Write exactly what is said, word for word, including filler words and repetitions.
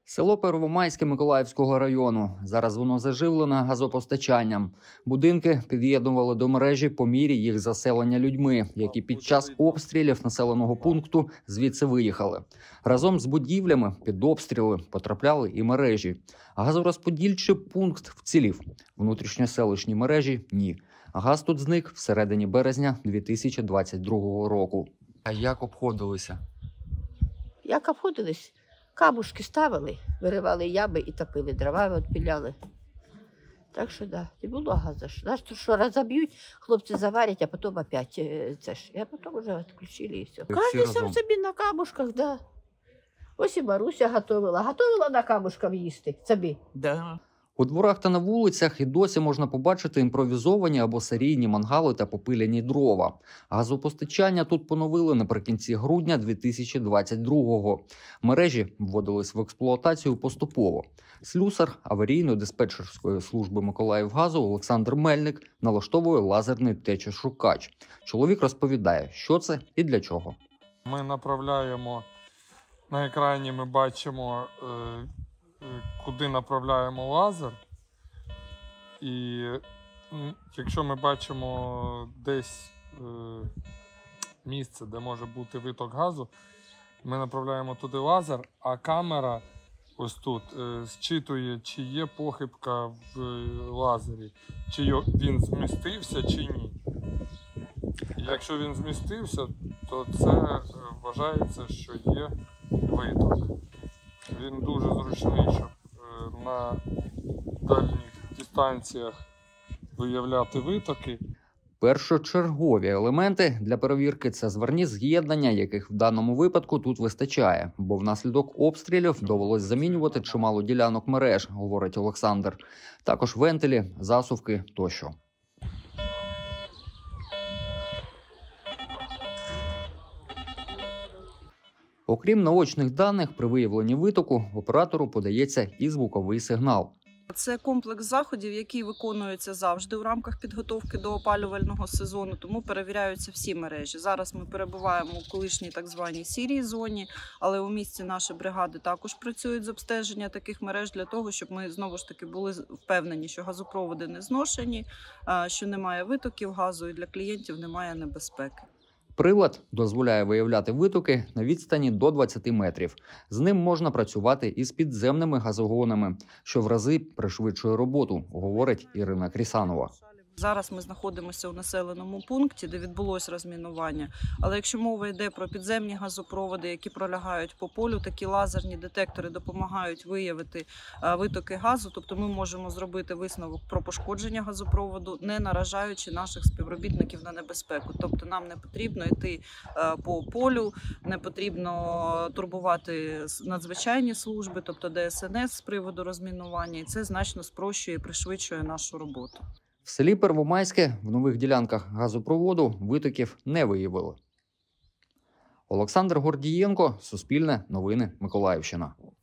Село Первомайське Миколаївського району. Зараз воно заживлене газопостачанням. Будинки під'єднували до мережі по мірі їх заселення людьми, які під час обстрілів населеного пункту звідси виїхали. Разом з будівлями під обстріли потрапляли і мережі. Газорозподільчий пункт вцілів. Внутрішньоселищні мережі – ні. Газ тут зник всередині березня дві тисячі двадцять другого року. А як обходилися? Як обходились? Камушки ставили, виривали ями і топили, дрова відпіляли. Так що, да, не було газу. Нас тут що, розоб'ють, хлопці заварять, а потім опять це ж. І потім вже відключили і все. Кожен сам собі на камушках, да. Ось і Маруся готувала. Готувала на камушках їсти собі. Да. У дворах та на вулицях і досі можна побачити імпровізовані або серійні мангали та попиляні дрова. Газопостачання тут поновили наприкінці грудня дві тисячі двадцять другого. Мережі вводились в експлуатацію поступово. Слюсар аварійно-диспетчерської служби Миколаївгазу Олександр Мельник налаштовує лазерний течошукач. Чоловік розповідає, що це і для чого. Ми направляємо, на екрані ми бачимо, куди направляємо лазер, і якщо ми бачимо десь місце, де може бути виток газу, ми направляємо туди лазер, а камера ось тут зчитує, чи є похибка в лазері, чи він змістився, чи ні. І якщо він змістився, то це вважається, що є виток. Він дуже зручний, щоб на дальніх дистанціях виявляти витоки. Першочергові елементи для перевірки – це зварні з'єднання, яких в даному випадку тут вистачає, бо внаслідок обстрілів довелось замінювати чимало ділянок мереж, говорить Олександр. Також вентилі, засувки тощо. Окрім наочних даних, при виявленні витоку оператору подається і звуковий сигнал. Це комплекс заходів, який виконується завжди у рамках підготовки до опалювального сезону, тому перевіряються всі мережі. Зараз ми перебуваємо у колишній так званій сірій зоні, але у місті наші бригади також працюють з обстеження таких мереж для того, щоб ми знову ж таки були впевнені, що газопроводи не зношені, що немає витоків газу і для клієнтів немає небезпеки. Прилад дозволяє виявляти витоки на відстані до двадцяти метрів. З ним можна працювати із підземними газогонами, що в рази пришвидшує роботу, говорить Ірина Крісанова. Зараз ми знаходимося у населеному пункті, де відбулось розмінування. Але якщо мова йде про підземні газопроводи, які пролягають по полю, такі лазерні детектори допомагають виявити витоки газу. Тобто ми можемо зробити висновок про пошкодження газопроводу, не наражаючи наших співробітників на небезпеку. Тобто нам не потрібно йти по полю, не потрібно турбувати надзвичайні служби, тобто Де Ес Ен Ес з приводу розмінування. І це значно спрощує і пришвидшує нашу роботу. В селі Первомайське в нових ділянках газопроводу витоків не виявили. Олександр Гордієнко, Суспільне новини, Миколаївщина.